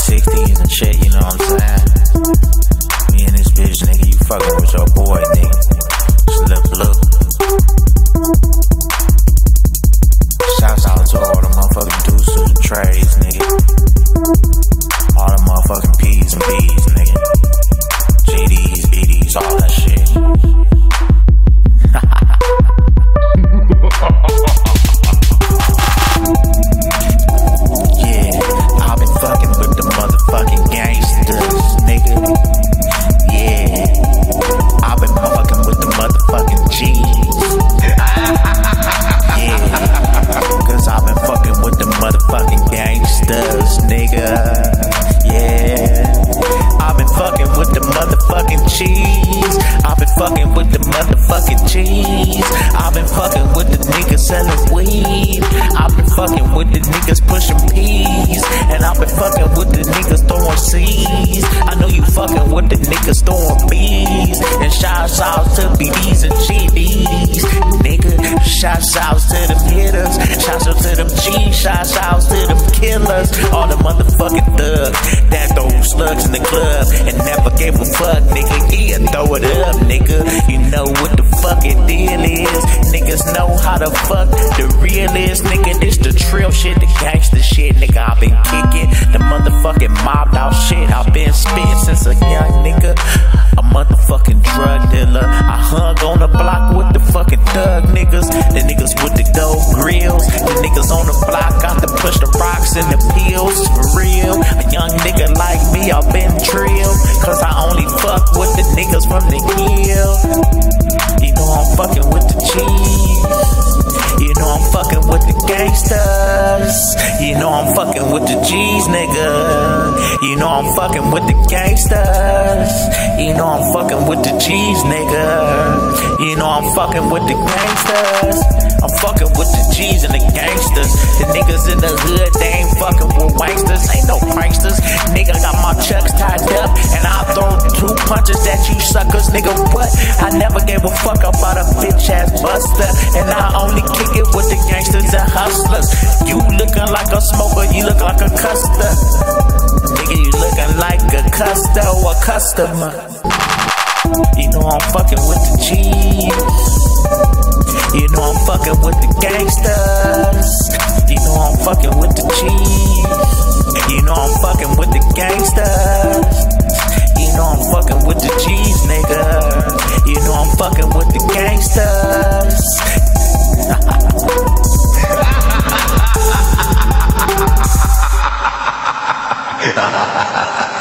60s and shit, you know what I'm saying? Me and this bitch, nigga, you fucking with your boy, nigga. Slip look. Shouts out to all the motherfucking deuces and trays, nigga. All the motherfucking P's and B's, nigga. GDs, BDs, all that shit. Yeah, I've been fucking with the motherfucking gangsters, nigga. Yeah, I've been fucking with the motherfucking G's. Yeah, cause I've been fucking with the motherfucking gangsters, nigga. Yeah, I've been fucking with the motherfucking cheese. I've been fucking with the motherfucking cheese. I've been fucking with the niggas selling weed. I've been fucking with the niggas pushing peas. And I've been fucking with the niggas throwing C's. I know you fucking with the niggas throwing B's. And shouts out to BDs and GDs, nigga. Shouts out to them hitters. Shouts out to them G's. Shouts out to them killers. All the motherfucking thugs that throw slugs in the club and never gave a fuck, nigga. Yeah, throw it up, nigga. You know what the fucking deal is. Niggas know how the fuck the real is, nigga. This the trill shit, the gangster shit, nigga. I've been kicking the motherfucking mobbed out shit. I've been spitting since a young nigga. A motherfucking drug dealer. I hung on the block with the fucking thug niggas. The niggas with the gold grills. The niggas on the block got to push the rocks and the pills. For real, a young nigga like me, I've been drilled. Cause I only fuck with the niggas from the hill. You know I'm fucking with the cheese. You know I'm fucking with the gangsters. You know I'm fucking with the G's, nigga. You know I'm fucking with the gangsters. You know I'm fucking with the G's, nigga. You know I'm fucking with the gangsters. I'm fucking with the G's and the gangsters. The niggas in the hood, they ain't fucking with wanksters. Ain't no pranksters. Nigga got my chucks tied up and I'll throw 2 punches at you suckers, nigga. What? I never gave a fuck about a bitch ass buster. And I only kick it with the gangsters and hustlers. You looking like a smoker, you look like a custer. Nigga, you looking like a custer or customer. You know I'm fucking with the cheese. You know I'm fucking with the gangsters. You know I'm fucking with the cheese. You know I'm fucking with the gangsters. You know I'm fucking with the G's, nigga. You know I'm fucking with the gangsters. Ha ha ha ha.